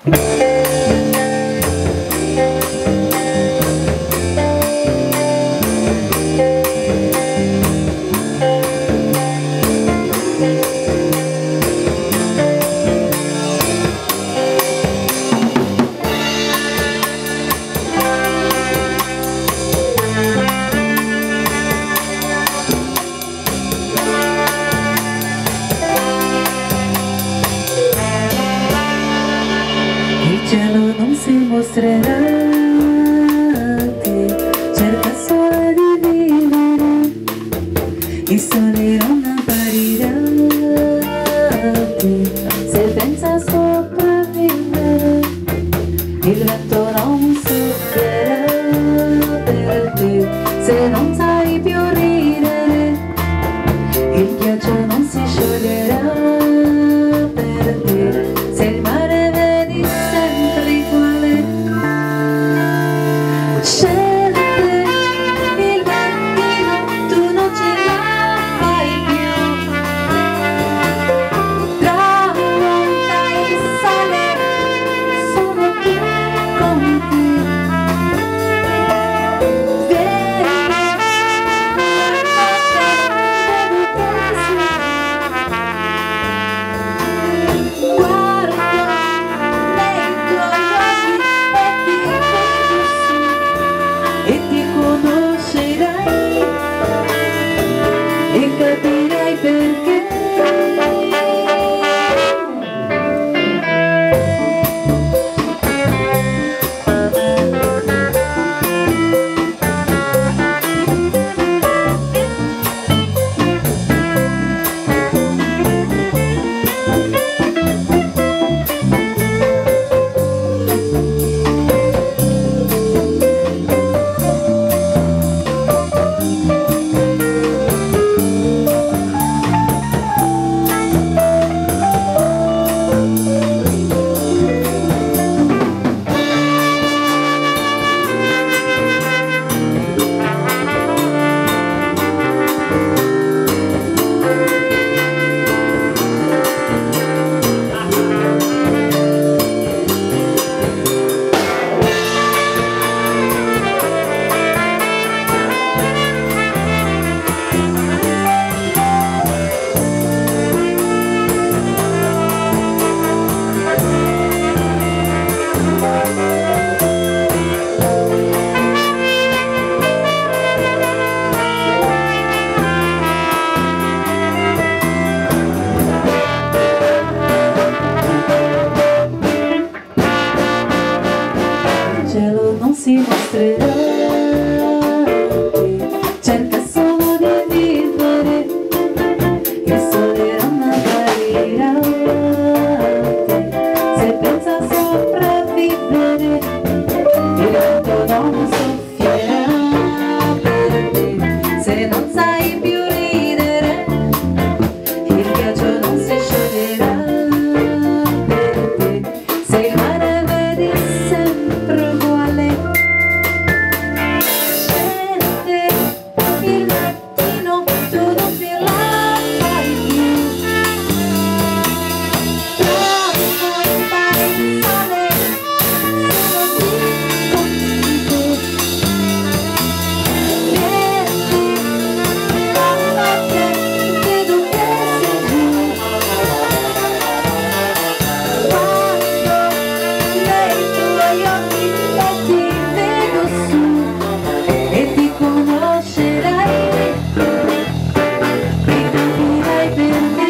cielo non si mostrerà a te, cerca solo di vivere, i soli non apparirà a te, se pensa a sopravvivere, il vento non soffierà per te, se non sai più ridere, il ghiaccio non si scioglierà per te, se il mare vedi sempre uguale, scende il mattino, tu non ce la fai più, tramonta il sole, sono qui con te, vieni, guarda nei tuoi occhi e ti conoscerai e capirai perché. Il cielo non si mostrerà a te, cerca solo di vivere, il sole non apparirà a te, se pensa a sopravvivere, il vento non soffierà per te, se non sai più ridere, il ghiaccio non si scioglierà per te, se il mare vedi sempre uguale, scende il mattino, tu non ce la fai più, tramonta il sole, sono qui con te, vieni, guardate, vedo che sei giù, guardo nei tuoi occhi e ti vedo su e ti conoscerai e capirai perché.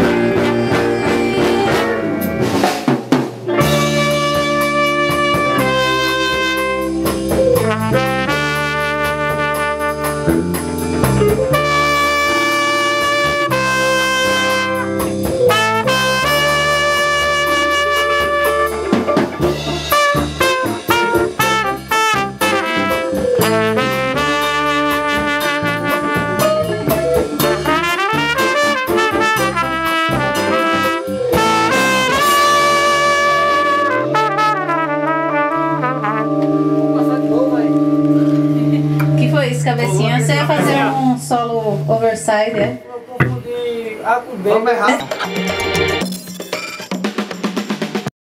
Que foi isso, cabecinha? Você ia fazer um solo overside, é? Eu confundi A com B. Vamos errar.